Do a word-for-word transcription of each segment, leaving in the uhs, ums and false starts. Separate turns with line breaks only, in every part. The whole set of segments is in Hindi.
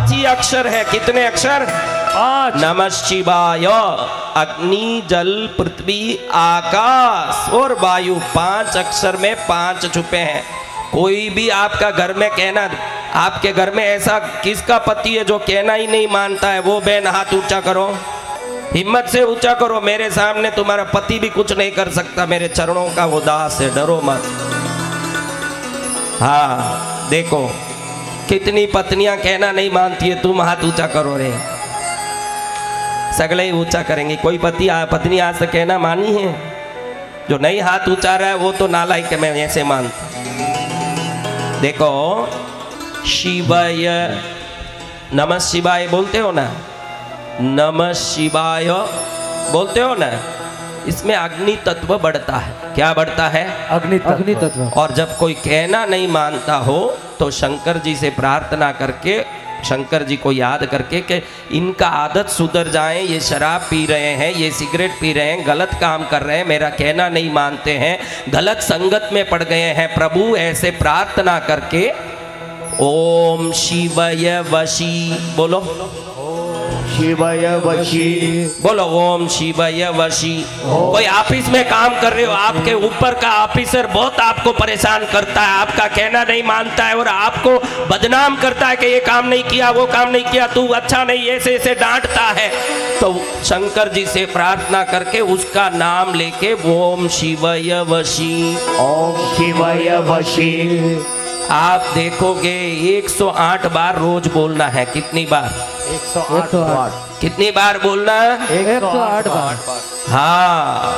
पांच ही अक्षर है। कितने अक्षर?
पांच।
नमः शिवाय, अग्नि, जल, पृथ्वी, आकाश और वायु, पांच अक्षर में पांच छुपे हैं। कोई भी आपका घर में कहना, आपके घर में ऐसा किसका पति है जो कहना ही नहीं मानता है? वो बहन हाथ ऊंचा करो, हिम्मत से ऊंचा करो। मेरे सामने तुम्हारा पति भी कुछ नहीं कर सकता, मेरे चरणों का वो दास है, डरो मत। हाँ देखो कितनी पत्नियां कहना नहीं मानती है, तुम हाथ ऊंचा करो रे। सगले ही ऊंचा करेंगे। कोई पति पत्नी आज तक कहना मानी है? जो नहीं हाथ ऊंचा रहा है वो तो नालायक है, मैं ऐसे मानता। देखो शिवाय, नमः शिवाय बोलते हो ना, नमः शिवाय बोलते हो ना, इसमें अग्नि तत्व बढ़ता है। क्या बढ़ता है?
अग्नि अग्नि तत्व।
और जब कोई कहना नहीं मानता हो तो शंकर जी से प्रार्थना करके, शंकर जी को याद करके कि इनका आदत सुधर जाए, ये शराब पी रहे हैं, ये सिगरेट पी रहे हैं, गलत काम कर रहे हैं, मेरा कहना नहीं मानते हैं, गलत संगत में पड़ गए हैं प्रभु, ऐसे प्रार्थना करके ओम शिवाय वशी बोलो,
शिवाय वशी
बोलो, ओम शिवाय वशी। कोई ऑफिस में काम कर रहे हो, आपके ऊपर का ऑफिसर बहुत आपको परेशान करता है, आपका कहना नहीं मानता है और आपको बदनाम करता है कि ये काम नहीं किया, वो काम नहीं किया, तू अच्छा नहीं, ऐसे ऐसे डांटता है, तो शंकर जी से प्रार्थना करके उसका नाम लेके ओम शिवाय वशी,
ओम शिवाय वशी।
आप देखोगे एक सौ आठ बार रोज बोलना है। कितनी बार?
एक सौ आठ बार।
कितनी बार बोलना है?
एक सौ आठ बार।
हाँ,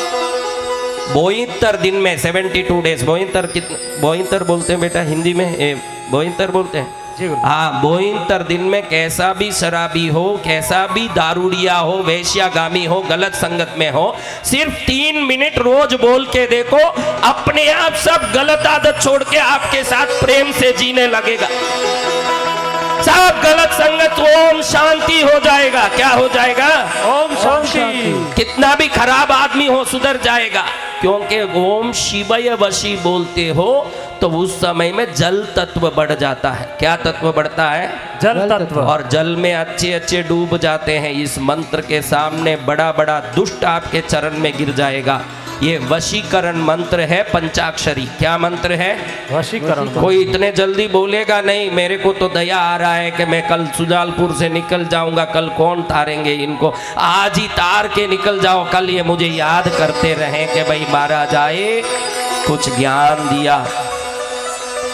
बोइतर दिन में सेवेंटी टू डेज। बोइतर कितने बोइतर बोलते हैं बेटा हिंदी में? ए, बोइतर बोलते हैं। हाँ, बोइतर दिन में कैसा भी शराबी हो, कैसा भी दारूडिया हो, वेश्यागामी हो, गलत संगत में हो, सिर्फ तीन मिनट रोज बोल के देखो, अपने आप सब गलत आदत छोड़ के आपके साथ प्रेम से जीने लगेगा। सब गलत संगत ओम शांति हो जाएगा। क्या हो जाएगा?
ओम शांति।
कितना भी खराब आदमी हो सुधर जाएगा, क्योंकि ओम शिवाय वशी बोलते हो तो उस समय में जल तत्व बढ़ जाता है। क्या तत्व बढ़ता है?
जल तत्व।
और जल में अच्छे अच्छे डूब जाते हैं। इस मंत्र के सामने बड़ा बड़ा दुष्ट आपके चरण में गिर जाएगा। ये वशीकरण मंत्र है, पंचाक्षरी। क्या मंत्र है?
वशीकरण।
कोई इतने जल्दी बोलेगा नहीं। मेरे को तो दया आ रहा है कि मैं कल सुजालपुर से निकल जाऊंगा, कल कौन तारेंगे इनको, आज ही तार के निकल जाओ, कल ये मुझे याद करते रहें कि भाई महाराज आए, कुछ ज्ञान दिया।